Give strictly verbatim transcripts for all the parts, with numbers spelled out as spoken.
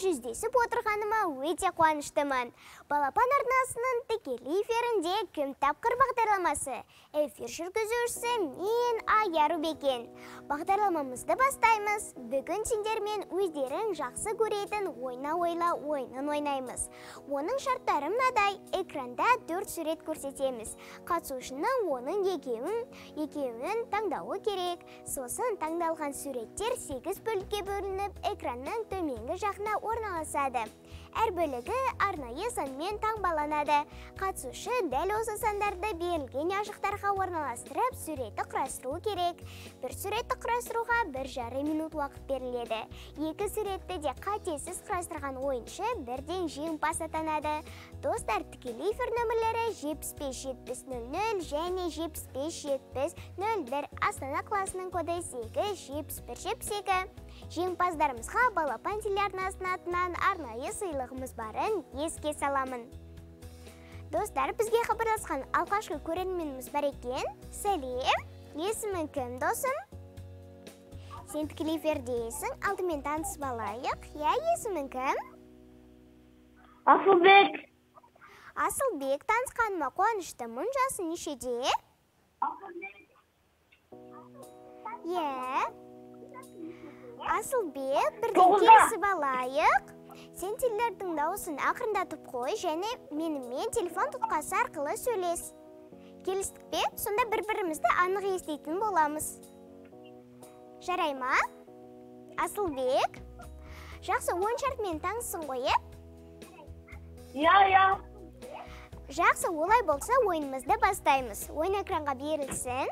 жүздесіп отырғаныма өте қуаныштымын. Балапан арнасының тікелей эфирінде Күн тапқыр бағдарламасы. Эфир жүргізушісі мен Айару Бекен. Бағдарламамызды бастаймыз. Бүгін сендермен өздерің жақсы көретін ойна ойла ойынын ойнаймыз. Оның шарттары мынадай: экранда төрт сурет көрсетеміз. Қатысушының оның екеуін, екеуін таңдауы керек. Сосын таңдалған суреттер сегіз бөлікке бөлініп, экранның төменгі жағына орналасады. Әр бөлігі арнайы санмен таңбаланады. Қатысушы дәл осы сандарды берілген ажықтарға орналастырып, суретті құрастыру керек. Бір суретті құрастыруға бір жарым минут уақыт беріледі. Екі суретті де қатесіз құрастырған ойыншы бірден жеңімпаз атанады. Достар, тікелей эфир нөмірлері жетпіс бес жетпіс нөл нөл және жетпіс бес жетпіс нөл бір. Астана қаласының коды сегіз жетпіс бір жетпіс екі. Жеңімпаздарымызға Балапан телеарнасының атынан арнайы сыйлығымыз барын еске саламын. Достар, бізге хабарласқан алғашқы көрерменіміз бар екен. Сәлем, есімің кім, досым? Сен тікелей эфирдесің, алдымен танысып алайық. Я, есімің кім? Асылбек. Асылбек, танысқаныма қуаныштымын. Жасың нешеде? Е, Асылбек, бірден келісіп алайық. Сен телелердің дауысын ақырындатып қой, және менімен телефон тұтқасы арқылы сөйлес. Келістік пе? Сонда бір-бірімізді анық естейтін боламыз. Жарай ма? Асылбек, жақсы, ойын шартымен танысың ғой, е? Я, я. Жақсы, олай болса ойынымызды бастаймыз. Ойын экранға берілсін.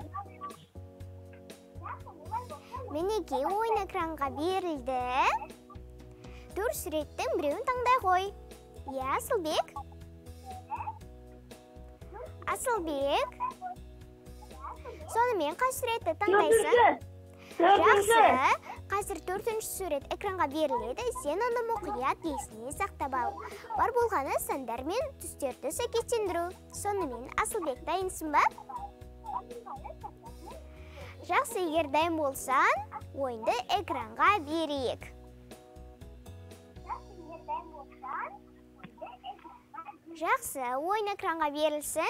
Мінеки, ойын экранға берілді. Төрт суреттің біреуін таңдай қой. Е, Асылбек? Асылбек? Сонымен қай суретті таңдайсың? Жақсы, қазір төртінші сурет экранға беріледі. Сен оны мұқият есіне сақтап ал. Бар болғаны сандар мен түстерді сәйкестендіру. Сонымен Асылбек, дайынсың ба? Жақсы, егер дайын болсан, ойынды экранға берейік. Жақсы, ойын экранға берілсін.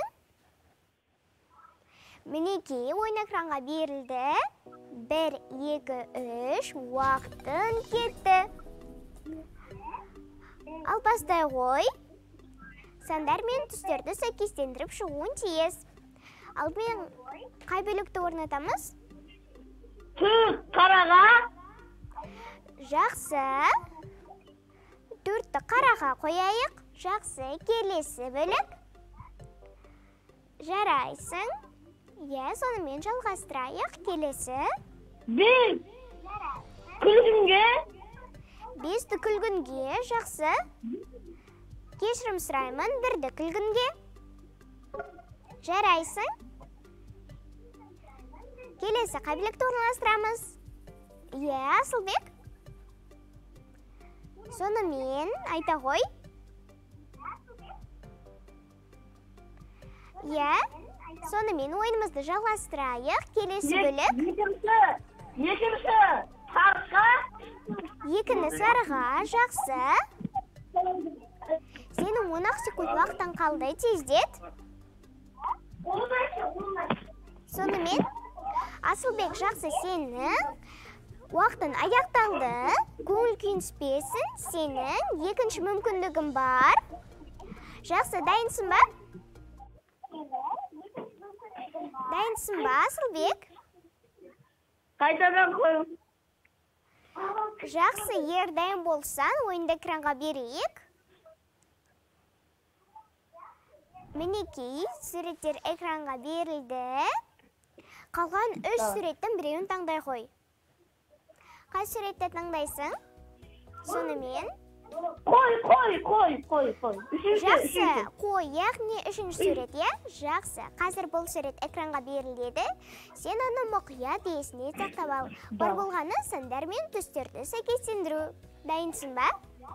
Мінеки, ойын экранға берілді. Бір, екі, үш, уақытын кетті. Ал бастай ғой. Сандар мен түстерді сәйкестендіріп шығуын тиіс. Ал мен қай бөлікті орнатамыз? Төрт қараға. Жақсы. Төртті қараға қояйық. Жақсы, келесі бөлік. Жарайсың. Е, сонымен жалғастырайық. Келесі. Бес. Күлгінге. Бесті күлгінге. Жақсы. Кешірім сұраймын. Бірді күлгінге. Жарайсың. Келесі қай бөлікті орналастырамыз? Е, Асылбек. Сонымен айта ғой. Е, сонымен ойынымызды жалғастырайық. Келесі бөлік. Екінші. Екінші. Сарыға. Екіні сарыға. Жақсы. Сенің он ақ секунд уақыттан қалды. Тездет. Сонымен Асылбек, жақсы, сенің уақытын аяқталды. Көңіл күйінспесін, сенің екінші мүмкіндігін бар. Жақсы, дайынсың ба? Дайынсың ба, Асылбек? Қайтадан қой. Жақсы, егер дайын болсан, ойынды экранға берейік. Мінеки, суреттер экранға берілді. Қалған үш суреттің біреуін таңдай қой. Қай суретті таңдайсың? Сонымен? Қой, қой, қой, қой, қой. Жақсы, қой, яғни үшінші сурет, е? Жақсы, қазір бұл сурет экранға беріледі. Сен оны мұқият есіне сақтап ал. Бар болғаны сандар мен түстерді сәйкестендіру. Дайынсың ба?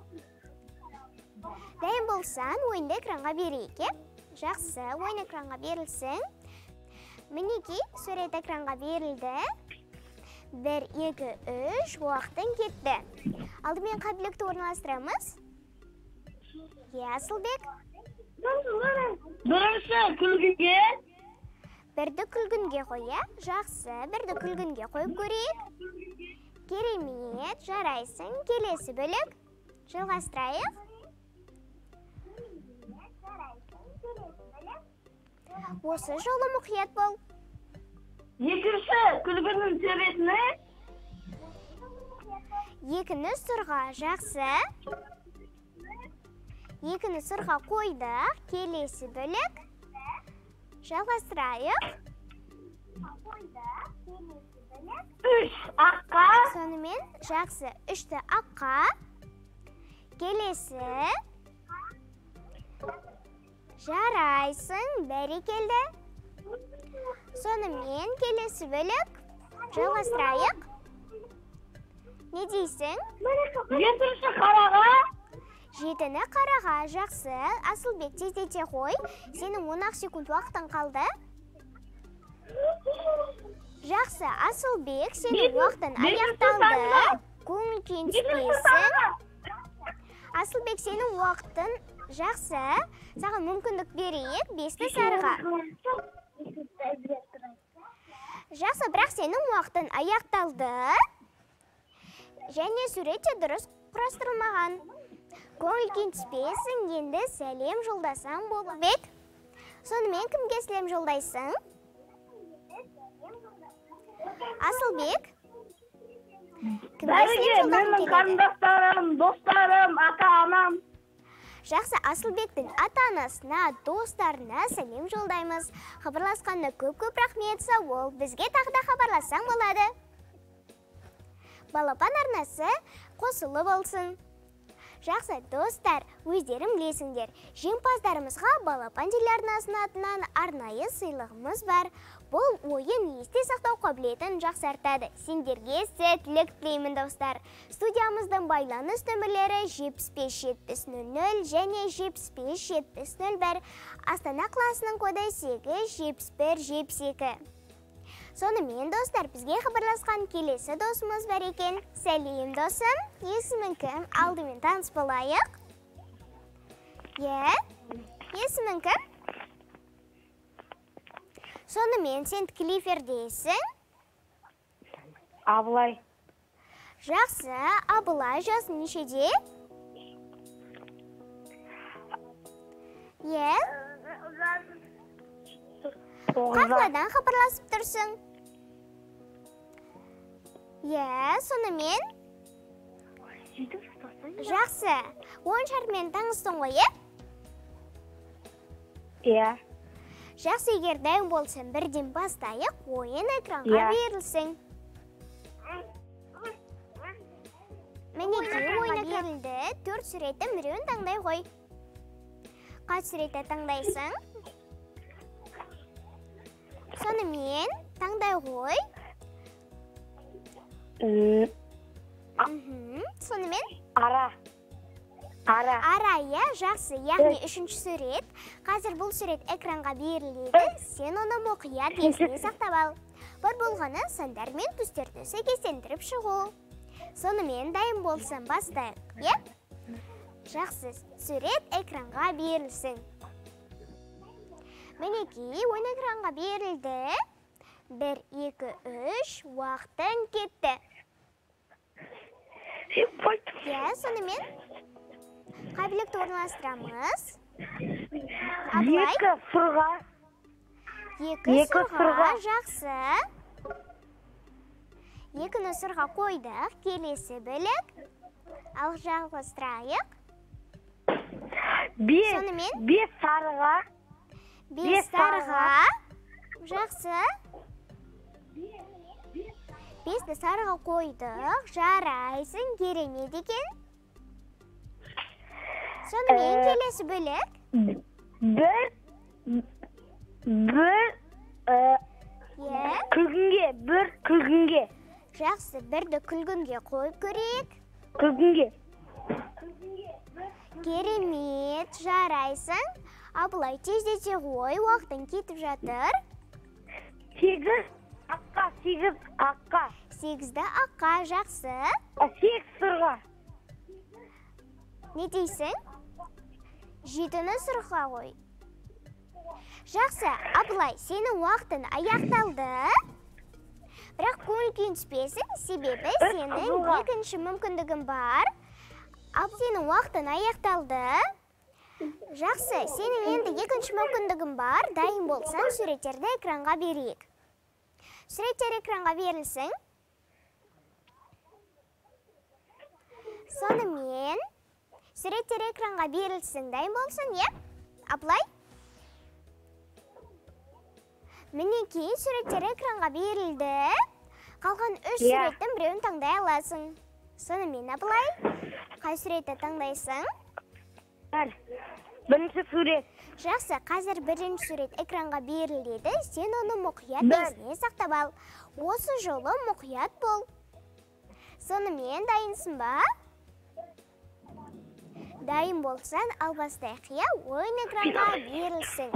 Дайын болсан, ойынды экранға берейік, е? Жақсы, ойын экранға берілсін. Мінеки, сурет экранға берілді. бір, екі, үш, уақытың кетті. Алдымен қабілетті орналастырамыз. Е, Асылбек? Бірінші күлгінге. Бірді күлгінге қой, жақсы, бірді күлгінге қойып көрейік. Керемет, жарайсың, келесі бөлік. Жалғастырайық. Осы жолы мұқият бол. Екінші күлгіннің төбесіне. Екіні сырға, жақсы. Екіні сырға қойдық, келесі бөлік. Жалғастырайық. Үш аққа. Сонымен, жақсы, үшті аққа. Келесі. Жарайсың, бәрекелді. Сонымен, келесі бөлік. Жалғастырайық. Не дейсің? Жетінші қараға. Жетіні қараға, жақсы. Асылбек, тездете қой. Сенің он ақ секунд уақытың қалды. Жақсы, Асылбек, сенің уақытың аяқталды. Көңіл күйін түспейсің. Асылбек, сенің уақытың жақсы. Саған мүмкіндік берейік, бесті сарыға. Жақсы, бірақ сенің уақытың аяқталды. Және суретте дұрыс құрастырылмаған. Көңіл күйін түспейсің, енді сәлем жолдасаң болып. Сонымен кімге сәлем жолдайсың? Асылбек? Бәріге, менің қарындастарым, достарым, ата-анам. Жақсы, Асылбектің ата-анасына, достарына сәлем жолдаймыз. Хабарласқанына көп-көп рахмет, сау бол. Бізге тағы да хабарлассаң болады. Балапан арнасы қосылы болсын. Жақсы, достар, өздерім білесіңдер. Жеңімпаздарымызға Балапан телеарнасының атынан арнайы сыйлығымыз бар. Бұл ойын есте сақтау қабілетін жақсартады. Сендерге сәттілік тілеймін, достар. Студиямыздың байланыс нөмірлері жетпіс бес жетпіс нөл нөл және жетпіс бес жетпіс нөл бір. Астана қаласының коды сегіз жетпіс бір жетпіс екі. Сонымен, достар, бізге хабарласқан келесі досымыз бар екен. Сәлем, досым. Есімің кім? Алдымен таныс болайық. Е, есімің кім? Сонымен, сен тікелей эфирдесің? Абылай. Жақсы, Абылай, жасың нешеде? Е? Қақладан хабарласып тұрсың? Е, сонымен? Жақсы, он шармен таңыстың ғой, е? Е. Жақсы, егер дайын болсын, бірден бастайық, ойын экранға берілсін. Мінеке, ойын берілді, төрт суретті біреуін таңдай ғой. Қат суретті таңдайсың? Сонымен, таңдай ғой. Сонымен? Ара. Ара. Ара, е, жақсы, яғни үшінші сурет. Қазір бұл сурет экранға беріледі. Сен оны мұқият есіне сақтап ал. Бір болғаны сандар мен түстерді сәйкестендіріп шығу. Сонымен дайын болсын, бастайық, е? Жақсы, сурет экранға берілсін. Мінеки, ойын экранға берілді. Бір, екі, үш, уақытың кетті. Е, сонымен? Қабілікті орналастырамыз. Екі сырға. Екі сырға, жақсы. Екіні сырға қойдық, келесі бөлік. Ал жалғастырайық. Бес сарыға. Бес сарыға, жақсы. Бесті сарыға қойдық, жарайсың, керемет екен. Сонымен келесі бөлік. Бір, бір, күлгінге, бір күлгінге. Жақсы, бірді күлгінге қойып көрейік. Күлгінге. Керемет, жарайсың. Абылай, тездете ғой, уақытың кетіп жатыр. Сегіз аққа, сегіз аққа. сегізді аққа, жақсы. Сегіз сырға. Не дейсің? Жетіні сырға қой. Жақсы, Абылай, сенің уақытың аяқталды. Бірақ көңіл күйің түспесін, себебі сенің екінші мүмкіндігің бар. Абылай, сенің уақытың аяқталды. Жақсы, сенің енді екінші мүмкіндігің бар. Дайын болсаң, суреттерді экранға берейік. Суреттер экранға берілсін. Сонымен, суреттер экранға берілсін. Дайын болсын, е? Абылай? Мінекей суреттер экранға берілді. Қалған үш суреттің біреуін таңдай аласың. Сонымен, Абылай, қай суретті таңдайсың? Бірінші сурет. Жақсы, қазір бірінші сурет экранға беріледі. Сен оны мұқият есіне сақтап ал. Осы жолы мұқият бол. Сонымен, дайынсың ба? Дайын болсан, ал бастайық, иә? Ойын экранға берілсін.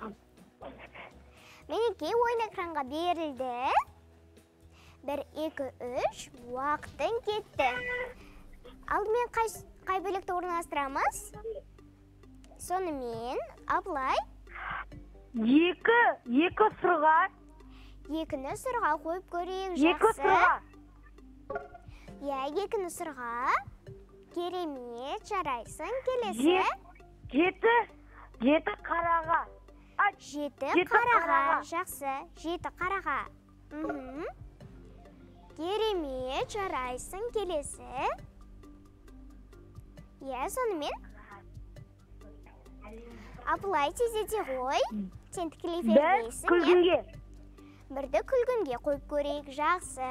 Мінекей ойын экранға берілді. бір, екі, үш, уақытың кетті. Алдымен қай бөлікті орналастырамыз? Сонымен, Абылай? Екі, екі сырға. Екіні сырға қойып көрейік, жақсы. Екі сырға. Иә, екіні сырға. Керемет, жарайсың, келесі. Жеті, жеті қараға. Жеті қараға, жақсы. Жеті қараға. Керемет, жарайсың, келесі. Иә, сонымен. Абылай, тездете ғой. Сен тікелей эфирдесің, Бір күлгінге. Бірді күлгінге қойып көрейік, жақсы.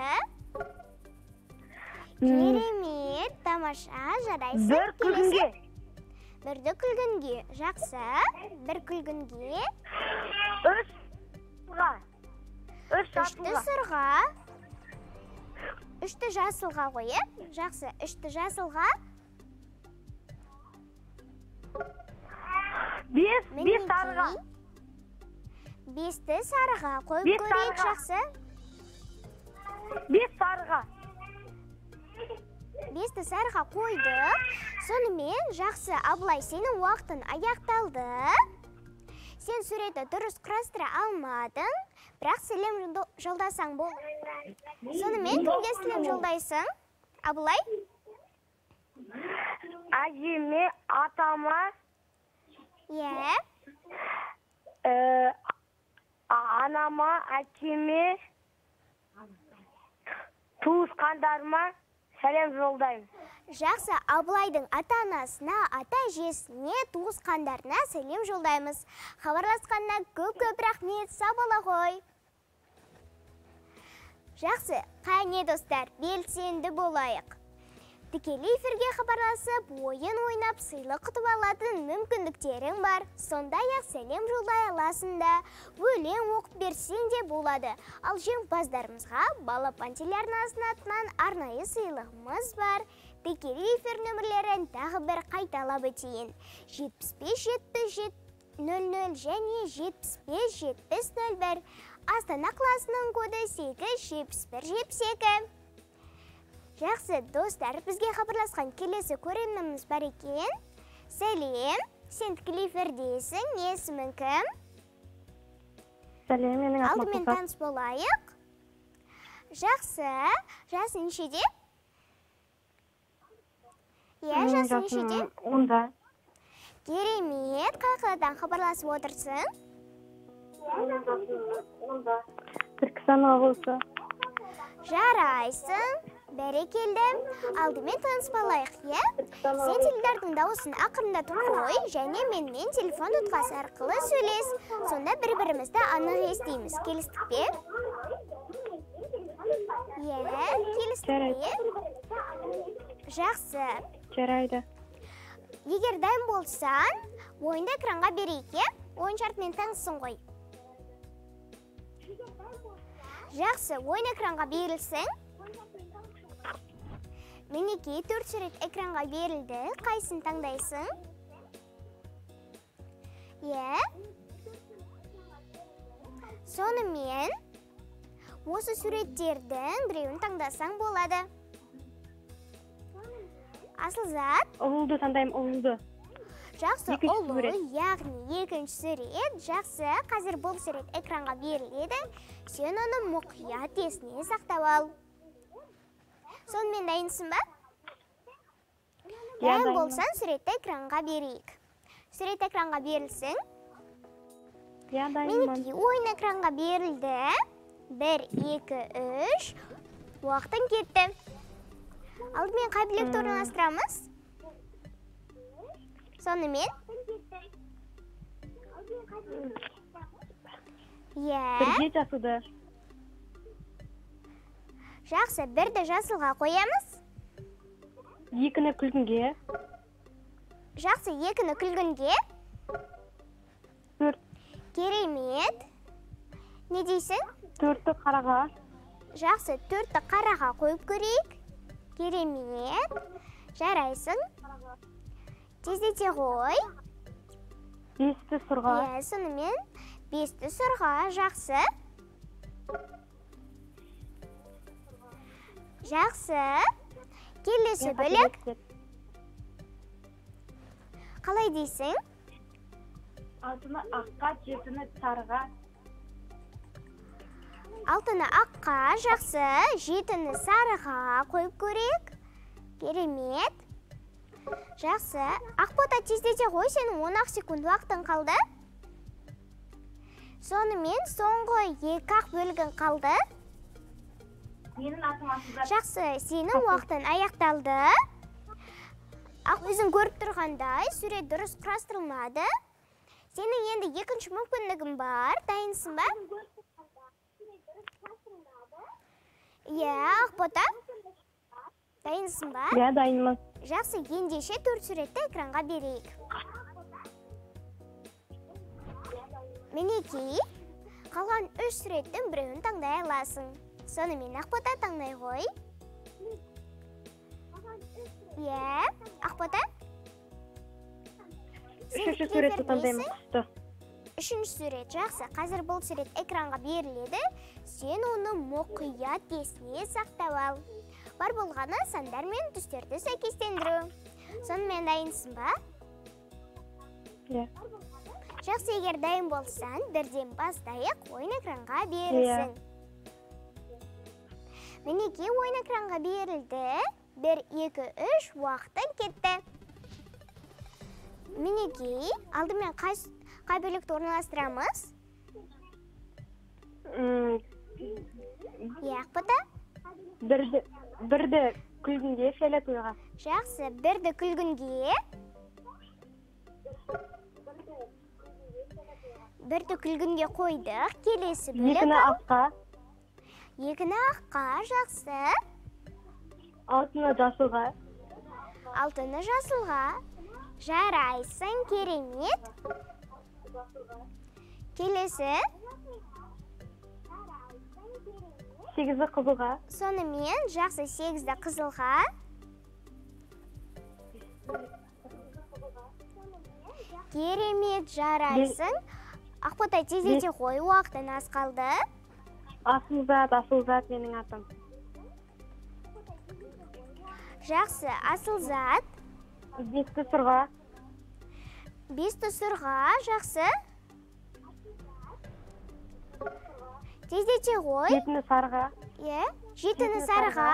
Керемет, тамаша, жарайсың, Бір күлгінге. Бірді күлгінге, жақсы. Бір күлгінге. Үш сырға. Үш Үшті сырға. Үшті жасылға қойып, жақсы. Үшті жасылға. Бес, бес сарыға. Бесті сарыға қойып көрейік, жақсы. Бес сарыға. Бесті сарыға қойдық. Сонымен, жақсы, Абылай, сенің уақытың аяқталды. Сен суретті дұрыс құрастыра алмадың, бірақ сәлем жолдасаң бол. Сонымен, кімге сәлем жолдайсың? Абылай? Әжеме, атама. Иә. Анама, әкеме, туысқандарыма сәлем жолдаймын. Жақсы, Абылайдың ата-анасына, ата-әжесіне, туысқандарына сәлем жолдаймыз. Хабарласқанына көп-көп рахмет, сау бола ғой. Жақсы, қане достар, белсенді болайық. Тікелей эфирге хабарласып, ойын ойнап, сыйлық ұтып алатын мүмкіндіктерің бар. Сондай-ақ сәлем жолдай аласында, өлең оқып берсең де болады. Ал жеңімпаздарымызға балапан телеарнасының атынан арнайы сыйлығымыз бар. Тікелей эфир нөмірлерін тағы бір қайталап өтейін. жетпіс бес жетпіс жеті нөл нөл және жетпіс бес жетпіс нөл бір. Астана қаласының коды сегіз жетпіс бір жетпіс екі. Жақсы, достар, бізге хабарласқан келесі көремініміз бар екен. Сәлем, сен тікелей эфирдесің, есімің кім? Сәлем, менің атым Алдымен таныс болайық. Жақсы, жасы нешеде? Иә, жасы нешеде? онда. Керемет, қай қаладан хабарласып отырсың? Түркістан облысы. Жарайсың. Бәрекелді. Алдымен таныспалайық, е? Сен теледидардың дауысын ақырындатып қой, және менімен телефон тұтқасы арқылы сөйлес. Сонда бір-бірімізді анық естиміз. Келістік пе? Е, келістік пе? Жақсы. Жарайды. Егер дайын болсан, ойынды экранға берейік, е? Ойын шартымен танысың ғой. Жақсы, ойын экранға берілсің. Мінекей төрт сурет экранға берілді. Қайсын таңдайсың? Е? Сонымен, Осы суреттерден біреуін таңдасаң болады. Асылзат? Ұлды таңдаймын, ұлды. Жақсы, Екінші ұлы, сурет. яғни екінші сурет. Жақсы, қазір бұл сурет экранға беріледі. Сен оны мұқият есіне сақтап ал. Сонымен дайынсың ба? Дайын болсаң, суретті экранға берейік. Сурет экранға берілсін. Я дайынмын. Менікі ойын экранға берілді. Бір, екі, үш. Уақытың кетті. Алдымен қай білекті орналастырамыз? Сонымен? Иә. Бірге жасуды. Жақсы, бірді жасылға қоямыз. Екіні күлгінге. Жақсы, екіні күлгінге. Төрт. Керемет. Не дейсің? Төртті қараға. Жақсы, төртті қараға қойып көрейік. Керемет. Жарайсың. Тездете қой. Бесті сұрға. Иә, сонымен бесті сұрға. Жақсы. Жақсы. Келесі бөлік. Қалай дейсің? Алтыны аққа, жетіні сарыға. Алтыны аққа, жақсы. Жетіні сарыға қойып көрейік. Керемет. Жақсы. Ақбота, тездете қой, сенің он ақ секунд уақытың қалды. Сонымен соңғы екі ақ бөлігін қалды. Менің атым Асылзат. Жақсы, сенің уақытың аяқталды. Ақ өзің көріп тұрғандай, сурет дұрыс құрастырылмады. Сенің енді екінші мүмкіндігің бар. Дайынсың ба? Иә, Ақбота. Дайынсың ба? Я дайынмын. Жақсы, ендеше төрт суретті экранға берейік. Мінекей, қалған үш суреттің біреуін таңдай аласың. Сонымен Ақбота таңдай ғой. Иә, Ақбота? Үшінші суретті таңдаймын, құсты. Үшінші сурет, жақсы. Қазір бұл сурет экранға беріледі. Сен оны мұқият есіне сақтап ал. Бар болғаны сандар мен түстерді сәйкестендіру. Сонымен дайынсың ба? Иә. Жақсы, егер дайын болсан, бірден бастайық, ойын экранға берілсін. Мінекей, ойын экранға берілді. Бір, екі, үш, уақытың кетті. Мінекей, алдымен қай бөлікті орналастырамыз? Иә, Ақбота? Бірді күлгінге, фиолетовыйға. Жақсы, бірді күлгінге. Бірді күлгінге қойдық. Келесі бөлік. Екіні аққа. Екіні аққа, жақсы. Алтыны жасылға. Алтыны жасылға. Жарайсың, керемет. Келесі. Сегізі қызылға. Сонымен, жақсы, сегізді қызылға. Керемет, жарайсың. Ақбота, тездете қой, уақытың аз қалды. Асылзат, Асылзат менің атым. Жақсы, Асылзат. Бесті сұрға. Бесті сұрға, жақсы. Тездете қой. Жетіні сарыға. Е, жетіні сарыға.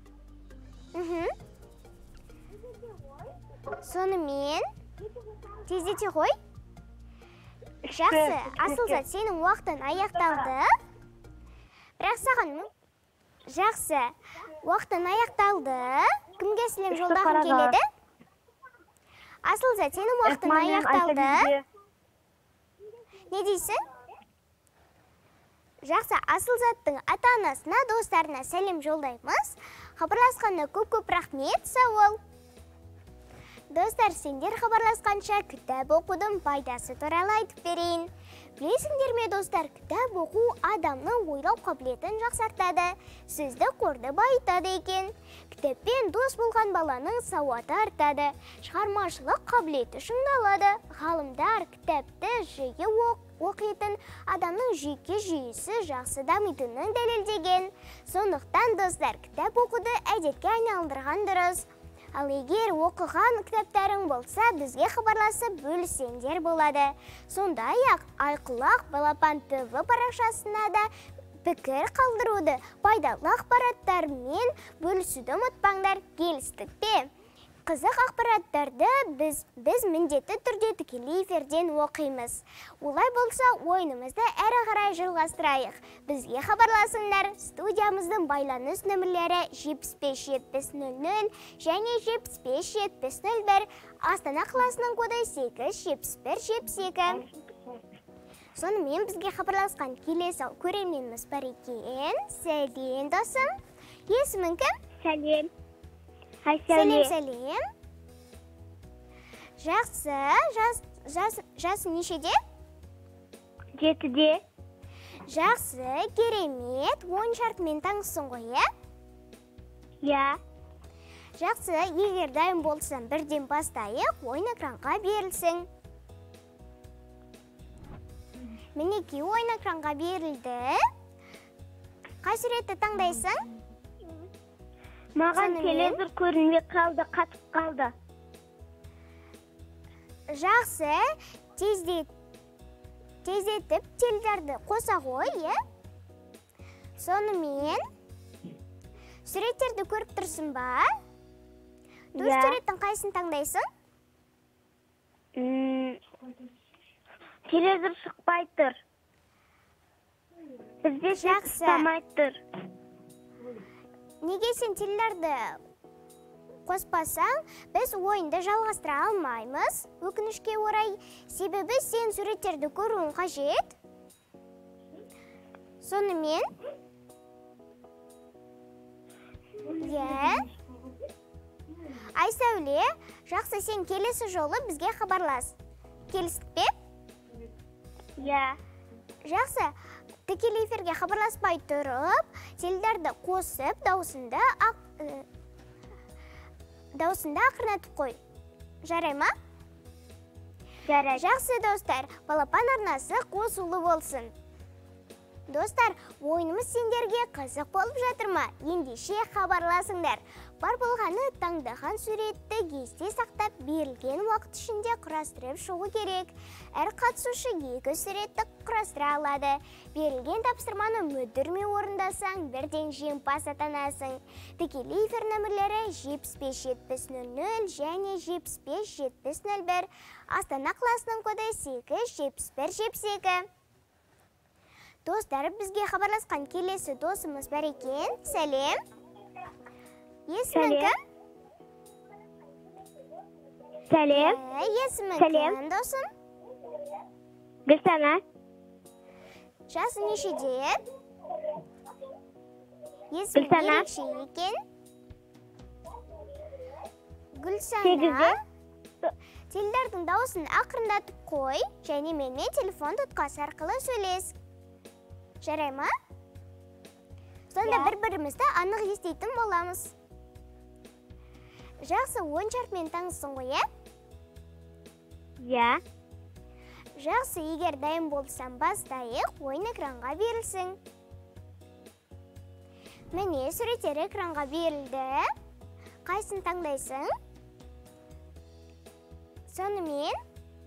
Сонымен, тездете қой. Жақсы, Асылзат, сенің уақытың аяқталды. Бірақ саған, жақсы, уақытың аяқталды. Кімге сілем жолдағым келеді? Асылзат, сенің уақытың аяқталды. Не дейсің? Жақсы, Асылзаттың ата-анасына, достарына сәлем жолдаймыз. Хабарласқанына көп-көп рахмет, сау бол. Достар, сендер хабарласқанша кітап оқудың пайдасы туралы айтып берейін. Білесіңдер ме, достар, кітап оқу адамның ойлау қабілетін жақсартады, сөзді қорды байытады екен. Кітаппен дос болған баланың сауаты артады, шығармашылық қабілеті шыңдалады. Ғалымдар кітапты жиі оқитын адамның жүйке жүйесі жақсы дамитынын дәлелдеген. Сондықтан достар, кітап оқуды әдетке айналдырған дұрыс. Ал егер оқыған кітаптарың болса, бізге хабарласып бөліссеңдер болады. Сондай-ақ Айқұлақ Балапан ТВ парақшасына да пікір қалдыруды, пайдалы ақпараттармен бөлісуді ұмытпаңдар. Келістік пе? Қызық ақпараттарды біз, біз міндетті түрде тікелей эфирден оқимыз. Олай болса, ойынымызды әрі қарай жалғастырайық. Бізге хабарласыңдар. Студиямыздың байланыс нөмірлері жетпіс бес жетпіс нөл нөл және жетпіс бес жетпіс нөл бір. Астана қаласының коды сегіз жетпіс бір жетпіс екі. Сонымен бізге хабарласқан келесі көрерменіміз бар екен. Сәлем досым. Есімің кім? Сәлем. Сәлем, сәлем. Жақсы, жасы нешеде? Жетіде. Жақсы, керемет, ойын шартымен таңсың ғой, е? Я. Жақсы, егер дайын болсаң, бірден бастайық, ойын экранға берілсің. Мінеки ойын экранға берілді. Қай суретті таңдайсың? Маған телевизор көрінбей қалды, қатып қалды. Жақсы, тездетіп теледидарды қоса ғой, е? Сонымен суреттерді көріп тұрсың ба? Төрт суреттің қайсын таңдайсың? Телевизор шықпай тұр. Бізде шықпамай тұр. Неге сен теледидарды қоспасаң, біз ойынды жалғастыра алмаймыз. Өкінішке орай, себебі сен суреттерді көруің қажет. Сонымен, е, Айсәуле, жақсы, сен келесі жолы бізге хабарлас. Келістік пе? Е. Жақсы. Тікелей эфирге хабарласпай тұрып, теледидарды қосып, даусында ақырнатып қой. Жарай ма? Жарай. Жақсы достар, Балапан арнасы қосулы болсын. Достар, ойынымыз сендерге қызық болып жатыр ма? Ендеше хабарласыңдар. Бар болғаны таңдаған суретті есте сақтап, берілген уақыт ішінде құрастырып шығу керек. Әр қатысушы екі суретті құрастыра алады. Берілген тапсырманы мүдірмей орындасаң, бірден жеңімпаз атанасың. Тікелей эфир нөмірлері жетпіс бес жетпіс нөл нөл және жетпіс бес жетпіс нөл бір. Астана қаласының коды сегіз жетпіс бір жетпіс екі. Достар, бізге хабарласқан келесі досымыз бар екен. Сәлем. Есімің кім? Сәлем. Есімің кім, досым? Гүлсана. Жасы нешеде? Есімің ерекше екен? Гүлсана. Теледидардың дауысын ақырындатып қой, және менімен телефон тұтқасы арқылы сөйлес. Жарай ма? Сонда бір-бірімізді анық естейтін боламыз. Жақсы, ойын шартымен таңсың ғой, е? Я. Жақсы, егер дайын болсам бастайық, ойын экранға берілсін. Міне, суреттер экранға берілді. Қайсын таңдайсың? Сонымен?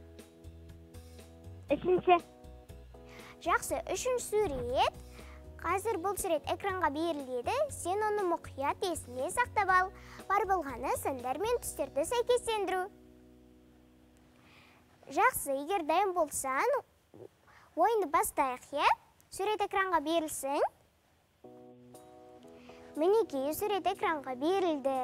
Үшінші. Жақсы, үшінші сурет. Қазір бұл сурет экранға беріледі. Сен оны мұқият есіне сақтап ал. Бар болғаны сандар мен түстерді сәйкестендіру. Жақсы, егер дайын болсан, ойынды бастайық, е? Сурет экранға берілсін. Мінеки, сурет экранға берілді.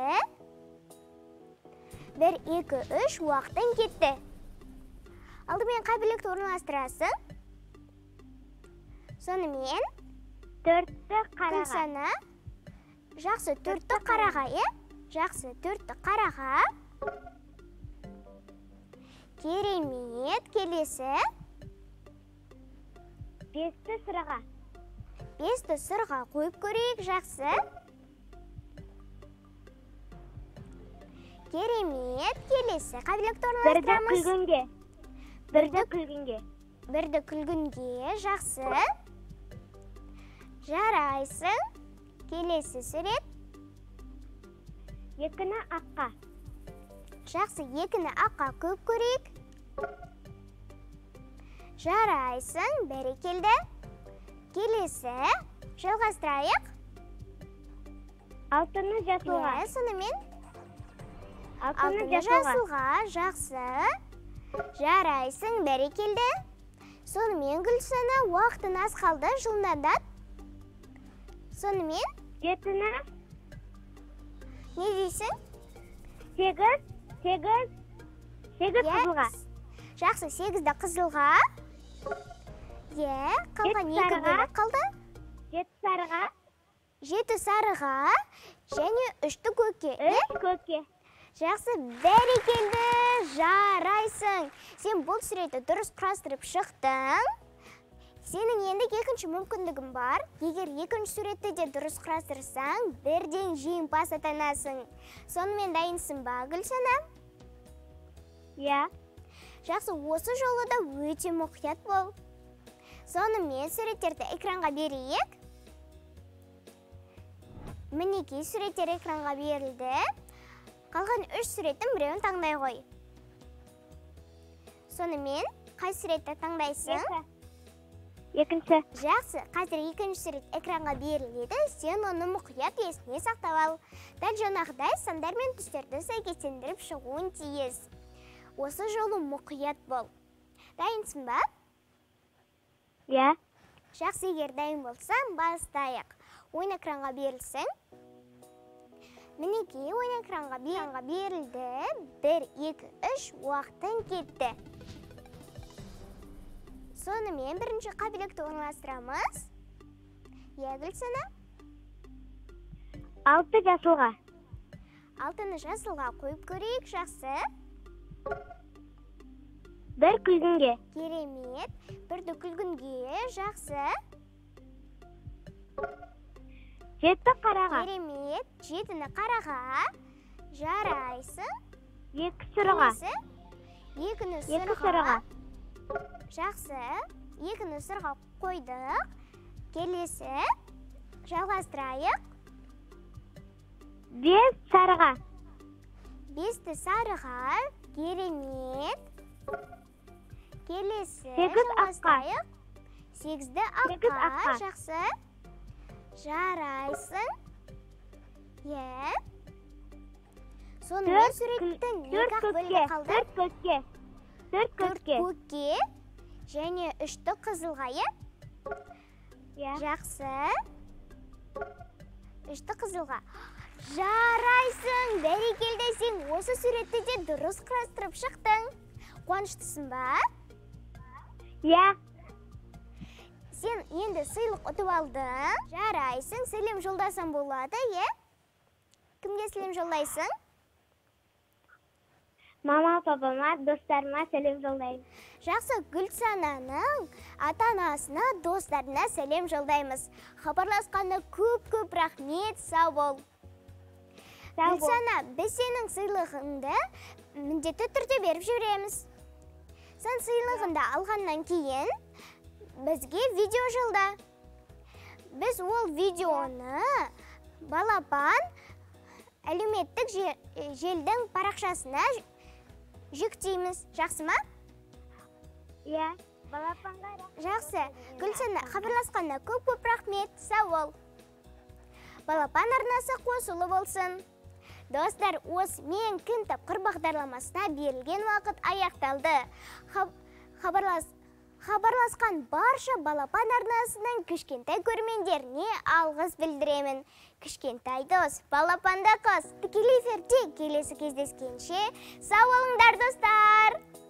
бір, екі, үш, уақытын кетті. Алдымен қай білекті орналастырасың? Сонымен, төртті қараға. Гүлсана. Жақсы, төртті қараға, е? Жақсы, төртті қараға. Керемет, келесі. Бесті сырға. Бесті сырға қойып көрейік, жақсы. Керемет, келесі. Қай білекті орналастырамыз? Бірді күлгінге. Бірді күлгінге. Бірді күлгінге, жақсы. Жарайсың. Келесі сурет. Екіні аққа. Жақсы, екіні аққа көп көрейік. Жарайсың, бәрекелді. Келесі, жалғастырайық. Алтыны жасылға. Иә, сонымен. Алтыны Алтыны жасылға. жасылға, жақсы. Жарайсың, бәрекелді. Сонымен Гүлсана, уақытын аз қалды, жылнадат. Сонымен, Жетіні. не дейсің? Сегіз. Сегіз. Сегіз Иә, қызылға. Жақсы, сегізді қызылға. Е, қалған Жеті екі сарыға. бөлік қалды. Жеті сарыға. Жеті сарыға және үшті көкке. Үш көкке. Жақсы, бәрекелді, жарайсың. Сен бұл суретті дұрыс құрастырып шықтың. Сенің енді екінші мүмкіндігің бар. Егер екінші суретті де дұрыс құрастырсаң, бірден жеңімпаз атанасың. Сонымен дайынсың ба, Гүлсана? Иә. Жақсы, осы жолы да өте мұқият бол. Сонымен суреттерді экранға берейік. Мінекей суреттер экранға берілді. Қалған үш суреттің біреуін таңдай қой. Сонымен, қай суретті таңдайсың? Екінші. Жақсы, қазір екінші сурет экранға беріледі. Сен оны мұқият есіне сақтап ал. Дәл жаңағыдай сандар мен түстерді сәйкестендіріп шығуын тиіс. Осы жолы мұқият бол. Дайынсың ба? Иә. Жақсы, егер дайын болсаң, бастайық. Ойын экранға берілсін. Мінекей, ойын экранға берілді. бір, екі, үш, уақытын кетті. Сонымен бірінші қабілекті орналастырамыз. Иә, Гүлсана? Алты жасылға. Алтыны жасылға қойып көрейік, жақсы. Бір күлгінге. Керемет. Бірді күлгінге, жақсы. Жеті қараға. Керемет. Жетіні қараға. Жарайсың. Екі сұрыға. Келесі. Екіні Екі сырға. сұрыға. Жақсы. Екіні сырға қойдық. Келесі. Жалғастырайық. Бес сарыға. Бесті сарыға. Керемет. Келесі. Сегіз аққа. Жалғастырайық. Сегізді Сегіз аққа. аққа. Жақсы. Жарайсың. Е. Сонымен суреттің екі Төрт ақ көкке. бөлігі қалды. Төрт көкке. Төрт Төрт көкке. көкке және үшті қызылға, е? Иә. Жақсы. Үшті қызылға. Жарайсың, бәрекелді, сен осы суретті де дұрыс құрастырып шықтың. Қуаныштысың ба? Иә. Сен енді сыйлық ұтып алдың. Жарайсың, сәлем жолдасаң болады, е? Кімге сәлем жолдайсың? Мама, папама, достарыма сәлем жолдаймын. Жақсы, Гүлсананың ата-анасына, достарына сәлем жолдаймыз. Хабарласқанда көп-көп рахмет, сау бол. Сау бол. Гүлсана, біз сенің сыйлығыңды міндетті түрде беріп жүреміз. Сен сыйлығыңды алғаннан кейін бізге видео жолда. Біз ол видеоны Балапан әлеуметтік желдің парақшасына жүктейміз. Жақсы ма? Иә. Балапанға рахмет. Жақсы. Гүлсана, хабарласқанда көп-көп рахмет. Сау бол. Балапан арнасы қосылы болсын. Достар, осымен Күн тапқыр бағдарламасына берілген уақыт аяқталды. Хабарлас Хабарласқан барша Балапан арнасының кішкентай көрермендеріне алғыс білдіремін. Кішкентай дос, Балапанда қос, тікелей эфирде келесі кездескенше сау болыңдар, достар!